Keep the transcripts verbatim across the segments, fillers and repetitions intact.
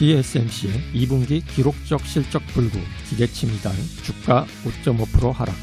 티에스엠씨의 이 분기 기록적 실적 불구, 기대치 미달, 주가 오 점 오 퍼센트 하락.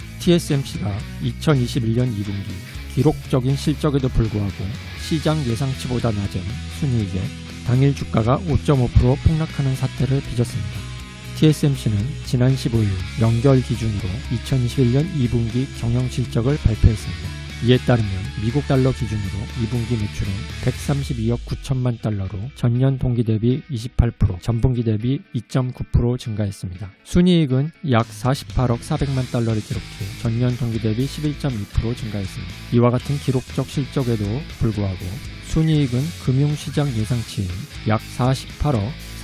티에스엠씨가 이천이십일 년 이 분기 기록적인 실적에도 불구하고 시장 예상치보다 낮은 순이익에 당일 주가가 오 점 오 퍼센트 폭락하는 사태를 빚었습니다. 티에스엠씨는 지난 십오 일 연결 기준으로 이천이십일 년 이 분기 경영실적을 발표했습니다. 이에 따르면 미국 달러 기준으로 이 분기 매출은 백삼십이억 구천만 달러로 전년 동기 대비 이십팔 퍼센트, 전분기 대비 이 점 구 퍼센트 증가했습니다. 순이익은 약 사십팔억 사백만 달러를 기록해 전년 동기 대비 십일 점 이 퍼센트 증가했습니다. 이와 같은 기록적 실적에도 불구하고 순이익은 금융시장 예상치인 약 사십팔억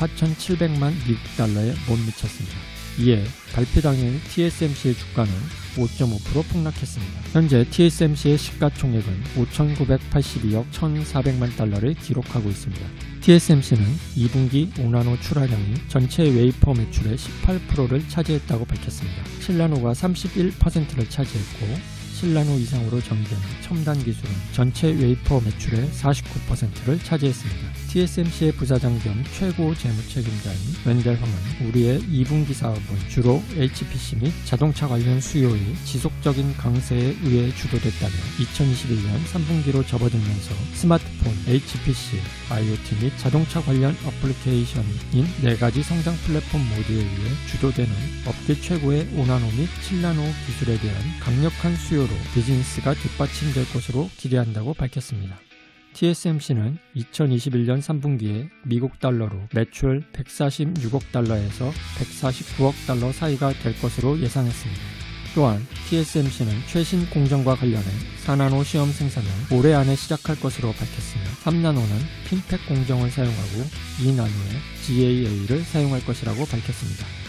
사천칠백만 미국 달러에 못 미쳤습니다. 이에 발표 당일 티에스엠씨의 주가는 오 점 오 퍼센트 폭락했습니다. 현재 티에스엠씨의 시가총액은 오천구백팔십이억 천사백만 달러를 기록하고 있습니다. 티에스엠씨는 이 분기 오 나노 출하량이 전체 웨이퍼 매출의 십팔 퍼센트를 차지했다고 밝혔습니다. 칠 나노가 삼십일 퍼센트를 차지했고 칠 나노 이상으로 전개하는 첨단 기술은 전체 웨이퍼 매출의 사십구 퍼센트를 차지했습니다. 티에스엠씨의 부사장 겸 최고 재무책임자인 웬델 황은 우리의 이 분기 사업은 주로 에이치피씨 및 자동차 관련 수요의 지속적인 강세에 의해 주도됐다며 이천이십일 년 삼 분기로 접어들면서 스마트폰, 에이치피씨, 아이오티 및 자동차 관련 어플리케이션인 네 가지 성장 플랫폼 모두에 의해 주도되는 업계 최고의 오 나노 및 칠 나노 기술에 대한 강력한 수요로 비즈니스가 뒷받침될 것으로 기대한다고 밝혔습니다. 티에스엠씨는 이천이십일 년 삼 분기에 미국 달러로 매출 백사십육억 달러에서 백사십구억 달러 사이가 될 것으로 예상했습니다. 또한 티에스엠씨는 최신 공정과 관련해 사 나노 시험 생산을 올해 안에 시작할 것으로 밝혔으며 삼 나노는 핀팩 공정을 사용하고 이 나노의 지에이에이를 사용할 것이라고 밝혔습니다.